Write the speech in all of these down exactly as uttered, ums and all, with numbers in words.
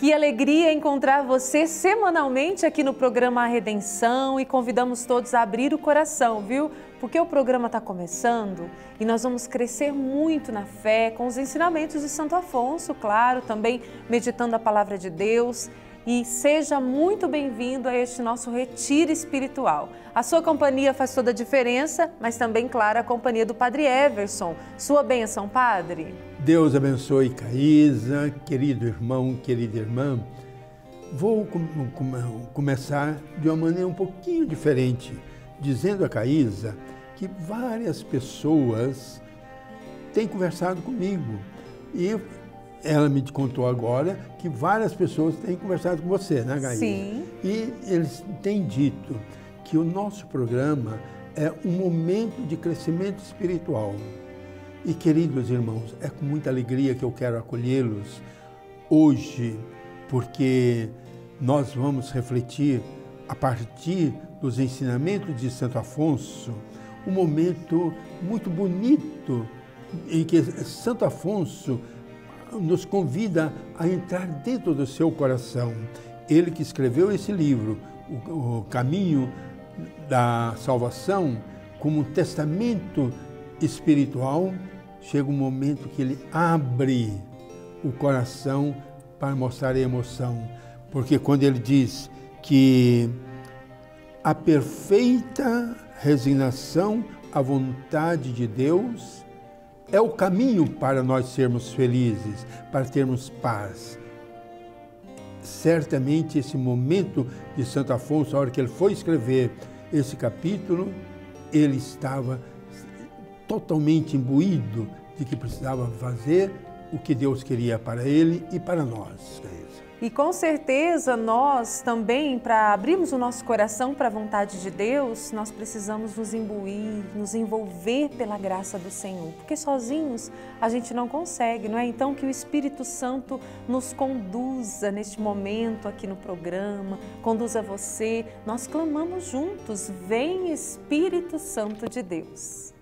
Que alegria encontrar você semanalmente aqui no programa A Redenção e convidamos todos a abrir o coração, viu? Porque o programa está começando e nós vamos crescer muito na fé com os ensinamentos de Santo Afonso, claro, também meditando a palavra de Deus. E seja muito bem-vindo a este nosso retiro espiritual. A sua companhia faz toda a diferença, mas também, claro, a companhia do Padre Everson. Sua bênção, Padre. Deus abençoe Caísa, querido irmão, querida irmã. Vou com, com, começar de uma maneira um pouquinho diferente, dizendo a Caísa que várias pessoas têm conversado comigo e ela me contou agora que várias pessoas têm conversado com você, né, Caísa? Sim. E eles têm dito que o nosso programa é um momento de crescimento espiritual. E, queridos irmãos, é com muita alegria que eu quero acolhê-los hoje, porque nós vamos refletir, a partir dos ensinamentos de Santo Afonso, um momento muito bonito em que Santo Afonso nos convida a entrar dentro do seu coração. Ele que escreveu esse livro, o, o Caminho da Salvação, como um testamento espiritual, chega um momento que ele abre o coração para mostrar a emoção. Porque quando ele diz que a perfeita resignação à vontade de Deus é o caminho para nós sermos felizes, para termos paz. Certamente esse momento de Santo Afonso, a hora que ele foi escrever esse capítulo, ele estava totalmente imbuído de que precisava fazer o que Deus queria para ele e para nós. E com certeza nós também, para abrirmos o nosso coração para a vontade de Deus, nós precisamos nos imbuir, nos envolver pela graça do Senhor, porque sozinhos a gente não consegue, não é? Então que o Espírito Santo nos conduza neste momento aqui no programa, conduza você, nós clamamos juntos, vem Espírito Santo de Deus.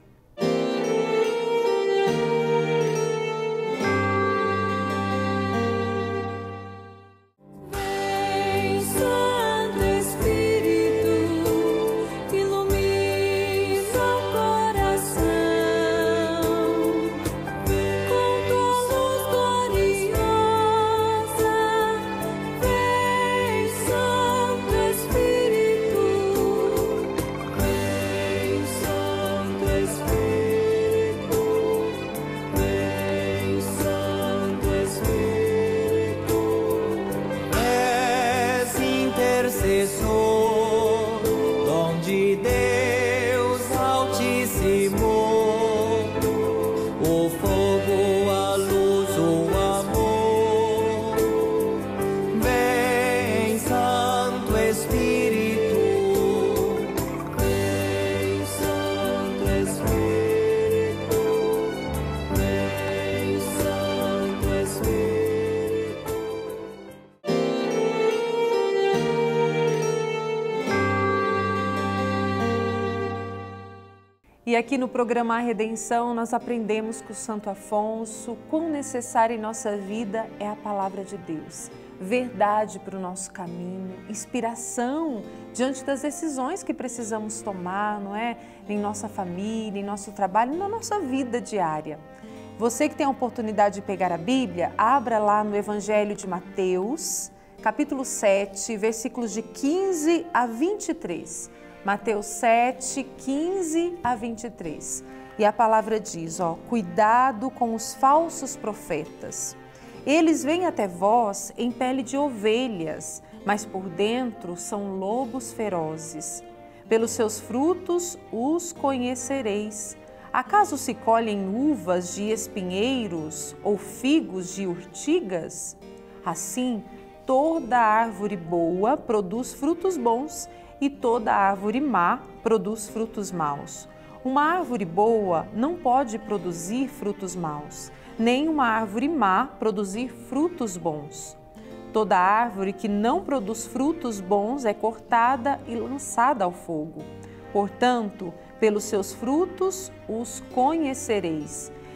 E aqui no programa A Redenção nós aprendemos com o Santo Afonso quão necessária em nossa vida é a palavra de Deus. Verdade para o nosso caminho, inspiração diante das decisões que precisamos tomar, não é? Em nossa família, em nosso trabalho, na nossa vida diária. Você que tem a oportunidade de pegar a Bíblia, abra lá no Evangelho de Mateus, capítulo sete, versículos de quinze a vinte e três. Mateus sete, quinze a vinte e três. E a palavra diz, ó, cuidado com os falsos profetas. Eles vêm até vós em pele de ovelhas, mas por dentro são lobos ferozes. Pelos seus frutos os conhecereis. Acaso se colhem uvas de espinheiros ou figos de urtigas? Assim, toda árvore boa produz frutos bons, e toda árvore má produz frutos maus. Uma árvore boa não pode produzir frutos maus, nem uma árvore má produzir frutos bons. Toda árvore que não produz frutos bons é cortada e lançada ao fogo. Portanto, pelos seus frutos os conhecereis.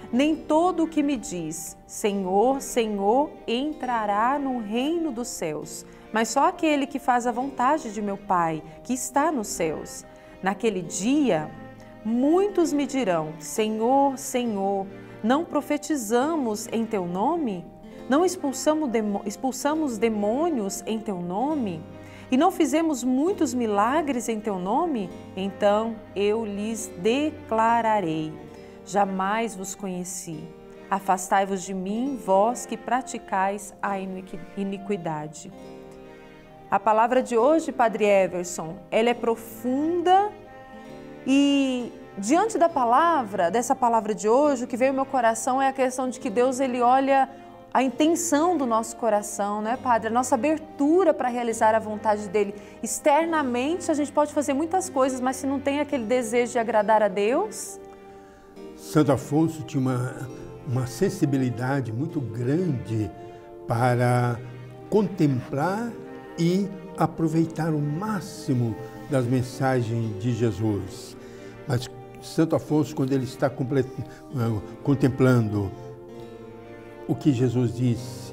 Nem todo o que me diz, Senhor, Senhor, entrará no reino dos céus, mas só aquele que faz a vontade de meu Pai, que está nos céus. Naquele dia, muitos me dirão, Senhor, Senhor, não profetizamos em Teu nome? Não expulsamos, demo, expulsamos demônios em Teu nome? E não fizemos muitos milagres em Teu nome? Então eu lhes declararei, jamais vos conheci. Afastai-vos de mim, vós que praticais a iniquidade. A palavra de hoje, Padre Everson, ela é profunda e diante da palavra, dessa palavra de hoje, o que veio ao meu coração é a questão de que Deus, ele olha a intenção do nosso coração, né, Padre? A nossa abertura para realizar a vontade dele. Externamente, a gente pode fazer muitas coisas, mas se não tem aquele desejo de agradar a Deus... Santo Afonso tinha uma, uma sensibilidade muito grande para contemplar e aproveitar o máximo das mensagens de Jesus. Mas Santo Afonso, quando ele está complet... contemplando o que Jesus disse,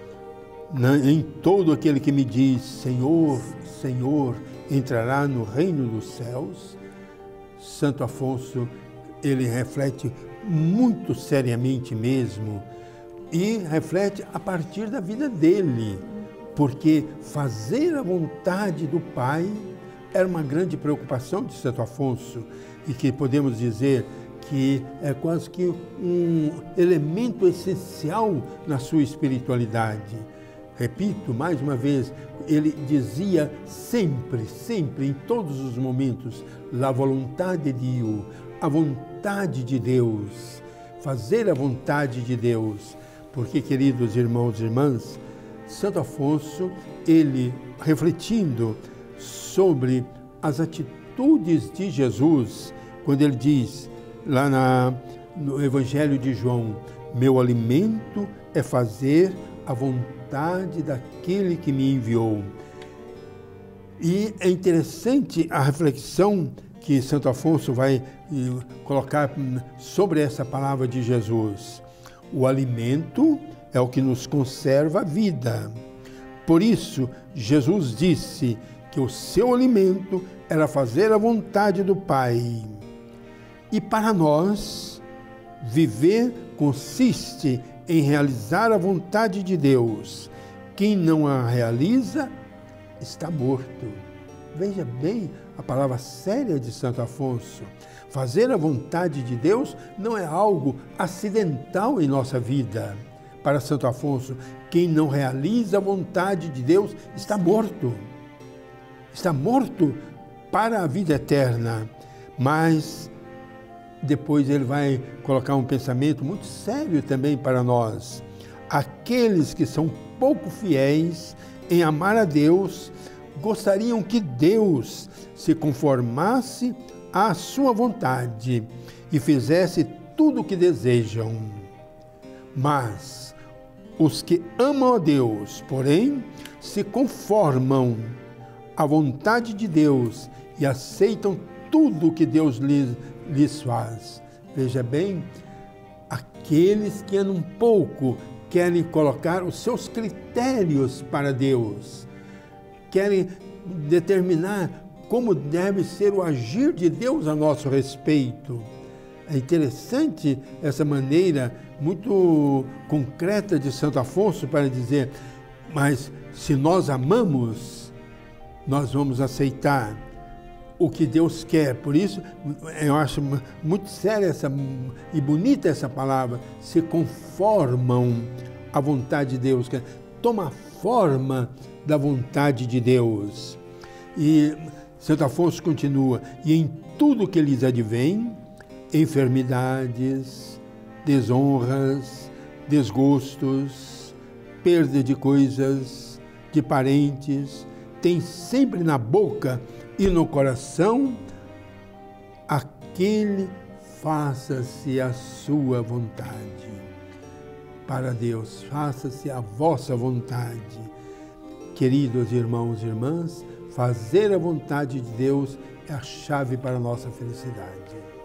em todo aquele que me diz, Senhor, Senhor, entrará no reino dos céus, Santo Afonso, ele reflete muito seriamente mesmo e reflete a partir da vida dele, porque fazer a vontade do Pai era uma grande preocupação de Santo Afonso e que podemos dizer que é quase que um elemento essencial na sua espiritualidade. Repito, mais uma vez, ele dizia sempre, sempre, em todos os momentos, la volontà de Dio, a vontade de Deus, fazer a vontade de Deus. Porque, queridos irmãos e irmãs, Santo Afonso, ele refletindo sobre as atitudes de Jesus, quando ele diz, lá na, no Evangelho de João, meu alimento é fazer a vontade daquele que me enviou. E é interessante a reflexão que Santo Afonso vai colocar sobre essa palavra de Jesus. O alimento é o que nos conserva a vida. Por isso, Jesus disse que o seu alimento era fazer a vontade do Pai. E para nós, viver consiste em realizar a vontade de Deus. Quem não a realiza, está morto. Veja bem a palavra séria de Santo Afonso. Fazer a vontade de Deus não é algo acidental em nossa vida. Para Santo Afonso, quem não realiza a vontade de Deus está morto. Está morto para a vida eterna. Mas depois ele vai colocar um pensamento muito sério também para nós. Aqueles que são pouco fiéis em amar a Deus, gostariam que Deus se conformasse à sua vontade e fizesse tudo o que desejam. Mas os que amam a Deus, porém, se conformam à vontade de Deus e aceitam tudo o que Deus lhes, lhes faz. Veja bem, aqueles que andam pouco querem colocar os seus critérios para Deus, querem determinar como deve ser o agir de Deus a nosso respeito. É interessante essa maneira muito concreta de Santo Afonso para dizer, mas se nós amamos, nós vamos aceitar o que Deus quer. Por isso, eu acho muito séria essa, e bonita essa palavra, se conformam à vontade de Deus, que toma a forma da vontade de Deus. E Santo Afonso continua, e em tudo que lhes advém, enfermidades, desonras, desgostos, perda de coisas, de parentes, tem sempre na boca e no coração aquele faça-se a sua vontade. Para Deus, faça-se a vossa vontade. Queridos irmãos e irmãs, fazer a vontade de Deus é a chave para a nossa felicidade.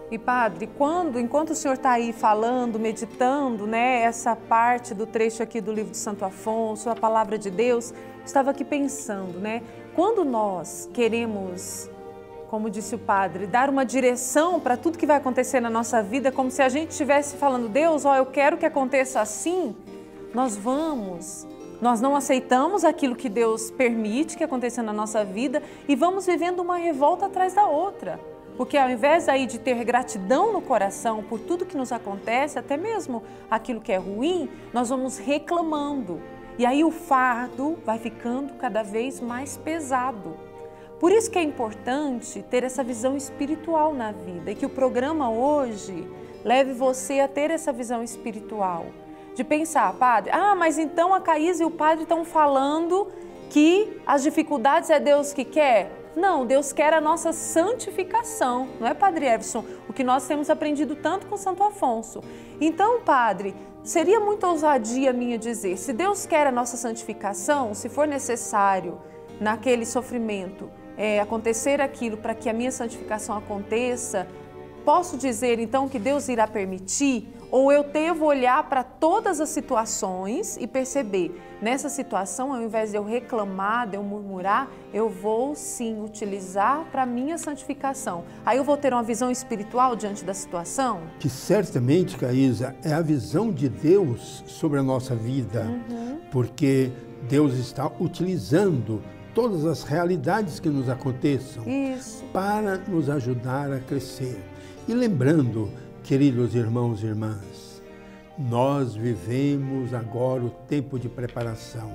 E padre, quando, enquanto o senhor está aí falando, meditando, né, essa parte do trecho aqui do livro de Santo Afonso, a palavra de Deus, estava aqui pensando, né, quando nós queremos, como disse o padre, dar uma direção para tudo que vai acontecer na nossa vida, como se a gente estivesse falando, Deus, ó, eu quero que aconteça assim, nós vamos, nós não aceitamos aquilo que Deus permite que aconteça na nossa vida e vamos vivendo uma revolta atrás da outra. Porque ao invés aí de ter gratidão no coração por tudo que nos acontece, até mesmo aquilo que é ruim, nós vamos reclamando. E aí o fardo vai ficando cada vez mais pesado. Por isso que é importante ter essa visão espiritual na vida e que o programa hoje leve você a ter essa visão espiritual. De pensar, padre, ah, mas então a Caísa e o padre estão falando que as dificuldades é Deus que quer? Não, Deus quer a nossa santificação, não é, Padre Everson? O que nós temos aprendido tanto com Santo Afonso. Então, Padre, seria muita ousadia minha dizer, se Deus quer a nossa santificação, se for necessário naquele sofrimento é, acontecer aquilo para que a minha santificação aconteça, posso dizer então que Deus irá permitir? Ou eu devo olhar para todas as situações e perceber, nessa situação, ao invés de eu reclamar, de eu murmurar, eu vou sim utilizar para a minha santificação. Aí eu vou ter uma visão espiritual diante da situação? Que certamente, Caísa, é a visão de Deus sobre a nossa vida, uhum. Porque Deus está utilizando todas as realidades que nos aconteçam Isso. para nos ajudar a crescer. E lembrando, queridos irmãos e irmãs, nós vivemos agora o tempo de preparação.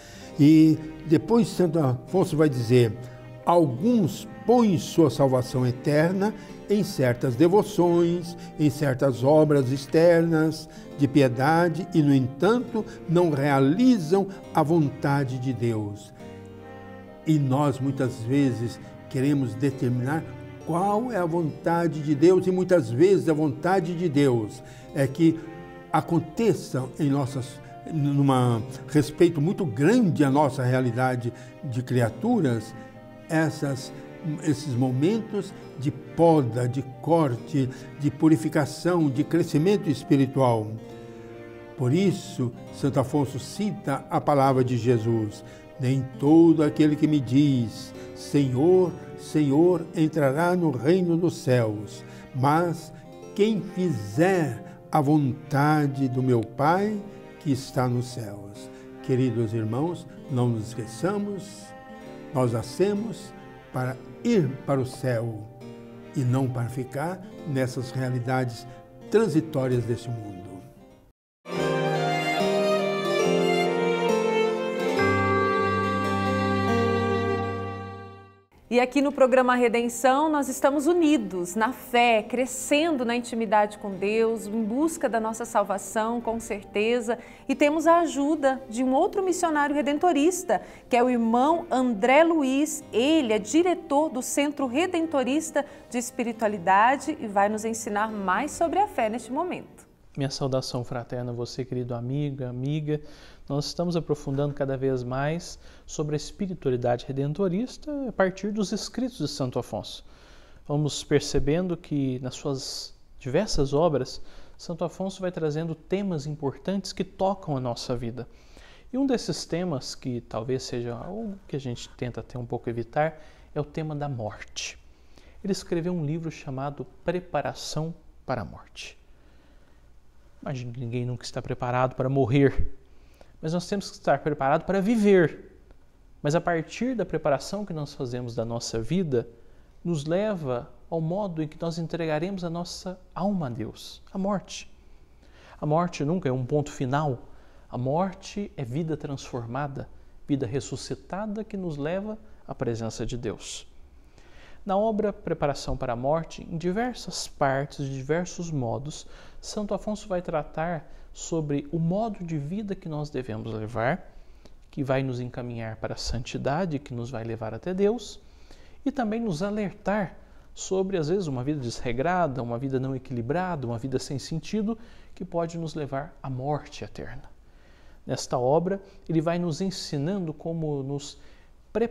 E depois Santo Afonso vai dizer, alguns põem sua salvação eterna em certas devoções, em certas obras externas de piedade e, no entanto, não realizam a vontade de Deus. E nós, muitas vezes, queremos determinar qual é a vontade de Deus e muitas vezes a vontade de Deus é que aconteça em nossas, numa respeito muito grande à nossa realidade de criaturas, essas, esses momentos de poda, de corte, de purificação, de crescimento espiritual. Por isso, Santo Afonso cita a palavra de Jesus, nem todo aquele que me diz, Senhor, Senhor, entrará no reino dos céus, mas quem fizer a vontade do meu Pai que está nos céus. Queridos irmãos, não nos esqueçamos, nós nascemos para ir para o céu e não para ficar nessas realidades transitórias deste mundo. E aqui no programa Redenção nós estamos unidos na fé, crescendo na intimidade com Deus, em busca da nossa salvação, com certeza. E temos a ajuda de um outro missionário redentorista, que é o irmão André Luiz. Ele é diretor do Centro Redentorista de Espiritualidade e vai nos ensinar mais sobre a fé neste momento. Minha saudação fraterna a você, querido amigo, amiga. Nós estamos aprofundando cada vez mais sobre a espiritualidade redentorista a partir dos escritos de Santo Afonso. Vamos percebendo que nas suas diversas obras, Santo Afonso vai trazendo temas importantes que tocam a nossa vida. E um desses temas, que talvez seja algo que a gente tenta até um pouco evitar, é o tema da morte. Ele escreveu um livro chamado Preparação para a Morte. Imagina que ninguém nunca está preparado para morrer, mas nós temos que estar preparados para viver. Mas a partir da preparação que nós fazemos da nossa vida, nos leva ao modo em que nós entregaremos a nossa alma a Deus, a morte. A morte nunca é um ponto final, a morte é vida transformada, vida ressuscitada que nos leva à presença de Deus. Na obra Preparação para a Morte, em diversas partes, de diversos modos, Santo Afonso vai tratar sobre o modo de vida que nós devemos levar, que vai nos encaminhar para a santidade, que nos vai levar até Deus, e também nos alertar sobre, às vezes, uma vida desregrada, uma vida não equilibrada, uma vida sem sentido, que pode nos levar à morte eterna. Nesta obra, ele vai nos ensinando como nos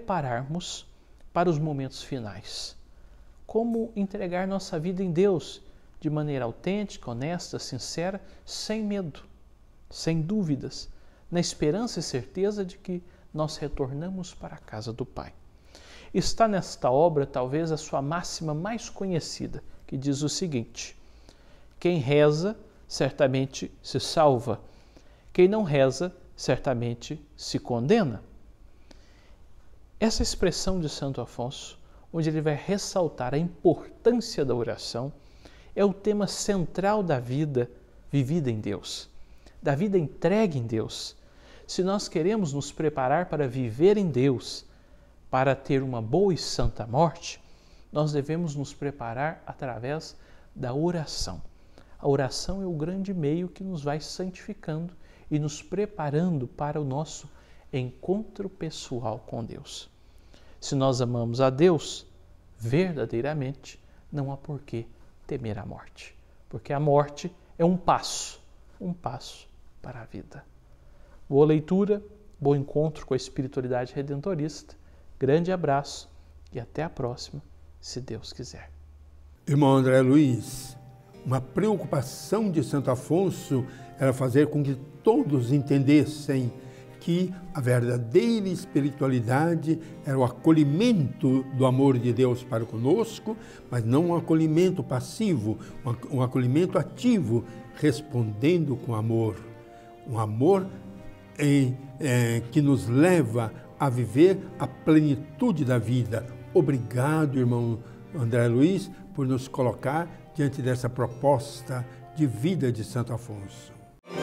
prepararmos para os momentos finais. Como entregar nossa vida em Deus de maneira autêntica, honesta, sincera, sem medo, sem dúvidas, na esperança e certeza de que nós retornamos para a casa do Pai. Está nesta obra talvez a sua máxima mais conhecida, que diz o seguinte: quem reza, certamente se salva. Quem não reza, certamente se condena. Essa expressão de Santo Afonso, onde ele vai ressaltar a importância da oração, é o tema central da vida vivida em Deus, da vida entregue em Deus. Se nós queremos nos preparar para viver em Deus, para ter uma boa e santa morte, nós devemos nos preparar através da oração. A oração é o grande meio que nos vai santificando e nos preparando para o nosso encontro pessoal com Deus. Se nós amamos a Deus verdadeiramente, não há por que temer a morte, porque a morte é um passo, um passo para a vida. Boa leitura, bom encontro com a espiritualidade redentorista, grande abraço e até a próxima, se Deus quiser. Irmão André Luiz, uma preocupação de Santo Afonso era fazer com que todos entendessem que a verdadeira espiritualidade era o acolhimento do amor de Deus para conosco, mas não um acolhimento passivo, um acolhimento ativo, respondendo com amor. Um amor em, é, que nos leva a viver a plenitude da vida. Obrigado, irmão André Luiz, por nos colocar diante dessa proposta de vida de Santo Afonso.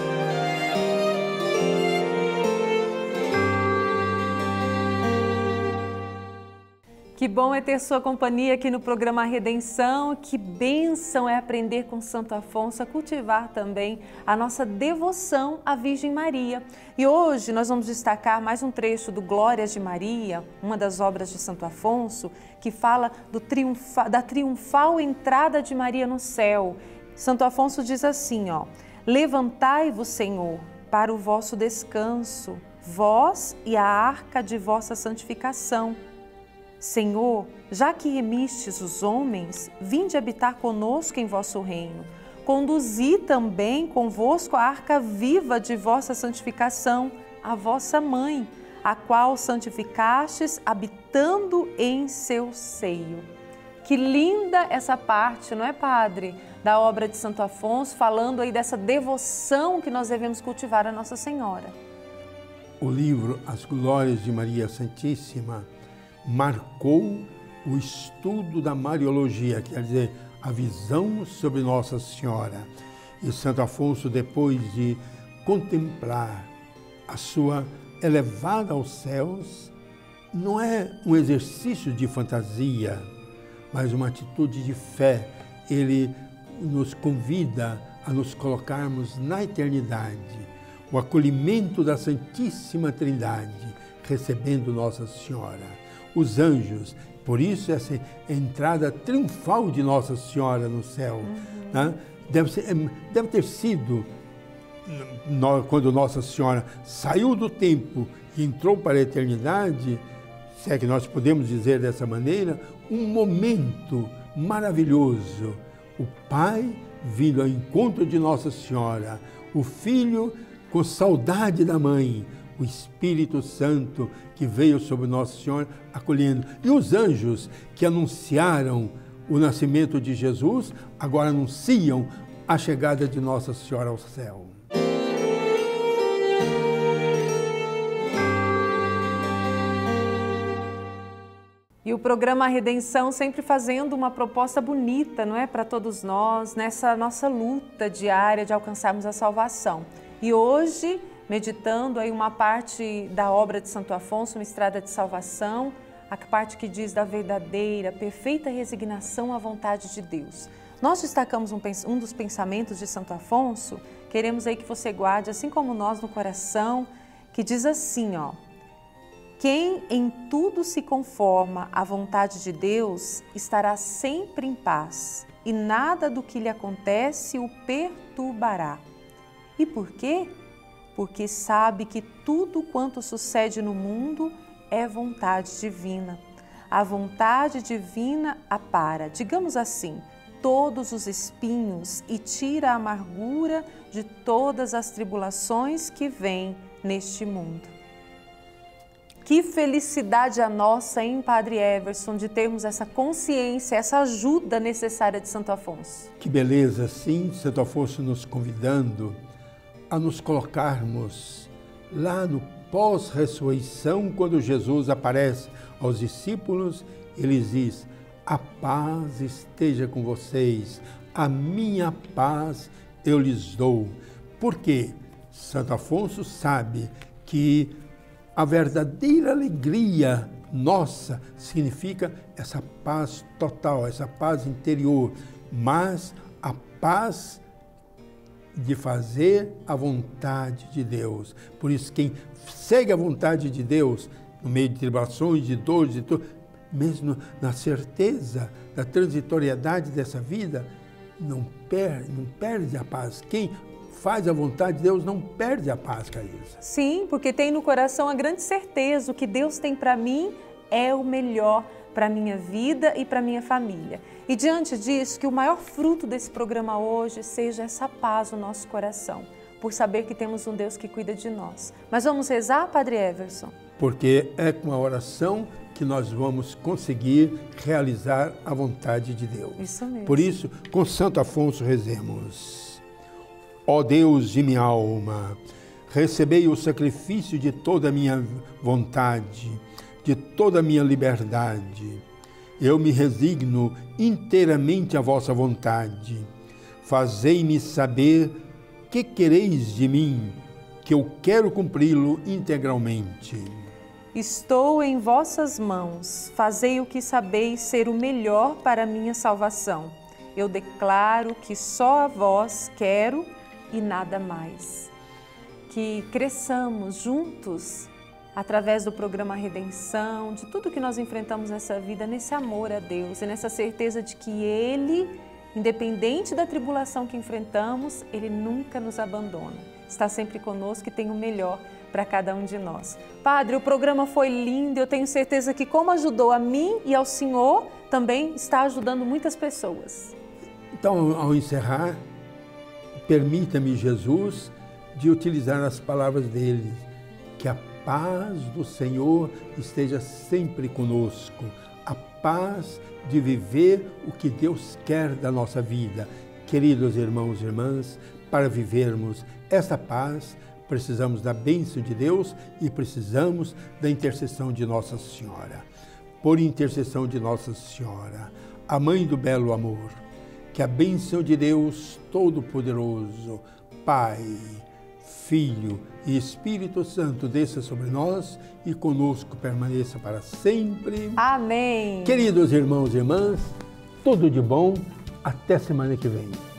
Que bom é ter sua companhia aqui no programa Redenção. Que bênção é aprender com Santo Afonso a cultivar também a nossa devoção à Virgem Maria. E hoje nós vamos destacar mais um trecho do Glórias de Maria, uma das obras de Santo Afonso, que fala do triunfa, da triunfal entrada de Maria no céu. Santo Afonso diz assim, ó: levantai-vos, Senhor, para o vosso descanso, vós e a arca de vossa santificação. Senhor, já que remistes os homens, vinde habitar conosco em vosso reino. Conduzi também convosco a arca viva de vossa santificação, a vossa mãe, a qual santificastes habitando em seu seio. Que linda essa parte, não é, Padre? Da obra de Santo Afonso, falando aí dessa devoção que nós devemos cultivar a Nossa Senhora. O livro As Glórias de Maria Santíssima marcou o estudo da Mariologia, quer dizer, a visão sobre Nossa Senhora. E Santo Afonso, depois de contemplar a sua elevada aos céus, não é um exercício de fantasia, mas uma atitude de fé. Ele nos convida a nos colocarmos na eternidade, o acolhimento da Santíssima Trindade, recebendo Nossa Senhora. Os anjos, por isso essa entrada triunfal de Nossa Senhora no céu, uhum. né? deve, ser, deve ter sido, quando Nossa Senhora saiu do tempo e entrou para a eternidade, se é que nós podemos dizer dessa maneira, um momento maravilhoso. O Pai vindo ao encontro de Nossa Senhora, o Filho com saudade da Mãe, o Espírito Santo que veio sobre Nossa Senhora acolhendo. E os anjos que anunciaram o nascimento de Jesus, agora anunciam a chegada de Nossa Senhora ao céu. E o programa Redenção sempre fazendo uma proposta bonita, não é, para todos nós, nessa nossa luta diária de alcançarmos a salvação. E hoje, meditando aí uma parte da obra de Santo Afonso, uma estrada de salvação, a parte que diz da verdadeira, perfeita resignação à vontade de Deus. Nós destacamos um, um dos pensamentos de Santo Afonso, queremos aí que você guarde, assim como nós, no coração, que diz assim, ó: quem em tudo se conforma à vontade de Deus estará sempre em paz, e nada do que lhe acontece o perturbará. E por quê? Porque sabe que tudo quanto sucede no mundo é vontade divina. A vontade divina apara, digamos assim, todos os espinhos e tira a amargura de todas as tribulações que vêm neste mundo. Que felicidade a nossa, hein, Padre Everson, de termos essa consciência, essa ajuda necessária de Santo Afonso. Que beleza, sim, Santo Afonso nos convidando a nos colocarmos lá no pós-ressurreição, quando Jesus aparece aos discípulos, ele diz: a paz esteja com vocês, a minha paz eu lhes dou. Por quê? Santo Afonso sabe que a verdadeira alegria nossa significa essa paz total, essa paz interior, mas a paz de fazer a vontade de Deus. Por isso, quem segue a vontade de Deus, no meio de tribulações, de dores, de tudo, mesmo na certeza da transitoriedade dessa vida, não perde, não perde a paz. Quem faz a vontade de Deus não perde a paz, Caísa. Sim, porque tem no coração a grande certeza, o que Deus tem para mim é o melhor para a minha vida e para a minha família. E diante disso, que o maior fruto desse programa hoje seja essa paz no nosso coração, por saber que temos um Deus que cuida de nós. Mas vamos rezar, Padre Everson? Porque é com a oração que nós vamos conseguir realizar a vontade de Deus. Isso mesmo. Por isso, com Santo Afonso, rezemos. Ó Deus de minha alma, recebei o sacrifício de toda a minha vontade, de toda a minha liberdade. Eu me resigno inteiramente à vossa vontade. Fazei-me saber que quereis de mim, que eu quero cumpri-lo integralmente. Estou em vossas mãos, fazei o que sabeis ser o melhor para a minha salvação. Eu declaro que só a vós quero e nada mais. Que cresçamos juntos, através do programa Redenção, de tudo que nós enfrentamos nessa vida, nesse amor a Deus e nessa certeza de que Ele, independente da tribulação que enfrentamos, Ele nunca nos abandona. Está sempre conosco e tem o melhor para cada um de nós. Padre, o programa foi lindo, eu tenho certeza que como ajudou a mim e ao Senhor, também está ajudando muitas pessoas. Então, ao encerrar, permita-me, Jesus, de utilizar as palavras dele, que a paz do Senhor esteja sempre conosco, a paz de viver o que Deus quer da nossa vida. Queridos irmãos e irmãs, para vivermos essa paz, precisamos da bênção de Deus e precisamos da intercessão de Nossa Senhora. Por intercessão de Nossa Senhora, a Mãe do Belo Amor, que a bênção de Deus Todo-Poderoso, Pai, Filho e Espírito Santo desça sobre nós e conosco permaneça para sempre. Amém. Queridos irmãos e irmãs, tudo de bom, até semana que vem.